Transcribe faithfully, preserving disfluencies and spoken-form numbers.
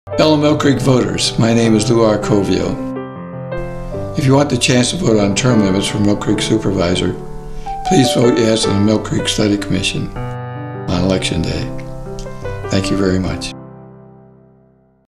Fellow Millcreek voters, my name is Lou Arcovio. If you want the chance to vote on term limits for Millcreek Supervisor, please vote yes on the Millcreek Study Commission on Election Day. Thank you very much.